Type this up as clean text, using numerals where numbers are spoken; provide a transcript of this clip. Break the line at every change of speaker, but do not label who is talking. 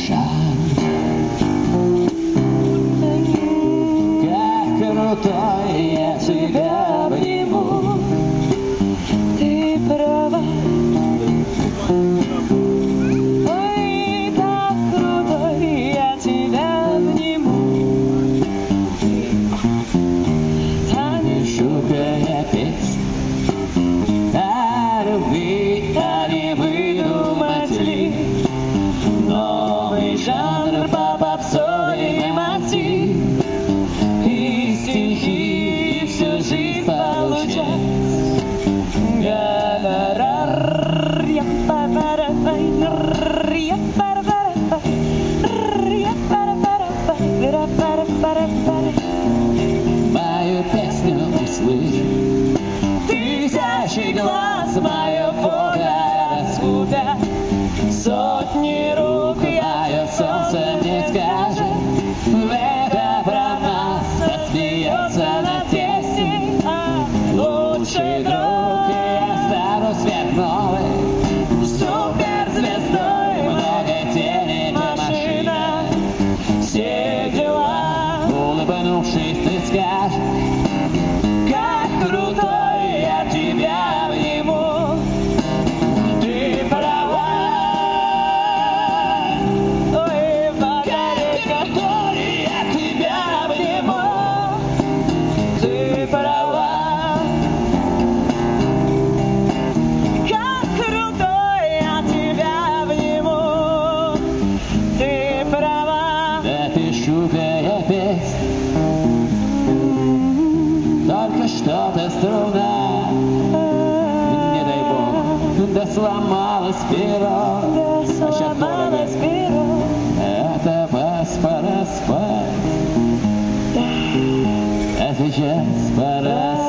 шанс. Как крутой, я тебя обниму.
Ты права. Ой, так круто, я тебя обниму. Танец
Шукая песня о любви, о невыдумателе. Новый жанр по попсовый мотив. И стихи, и всю жизнь получать.
гонорар. Я пара-пара-пай, я пара-пара-пай, я пара-пара-пай, ра-пара-пара-пара.
Мою песню услышь. Тысячи глаз, мое фото раскуда.
Сотни рук
Мое солнце мне скажет, это про нас посмеется над песней. Лучший друг, я стану сверхновой, суперзвездой, много денег, машина, все дела. Улыбнувшись, ты скажешь, как крутой, я тебя обниму. Ты права.
ой,
Как крутой, я тебя обниму. Ты права.
как крутой, я тебя обниму. Ты права.
Допишу-ка я песню, только что-то струна, не дай бог, да сломалась перо.
Да
А щас
сломалась
дорого.
перо.
Это вас пора спать, а сейчас пора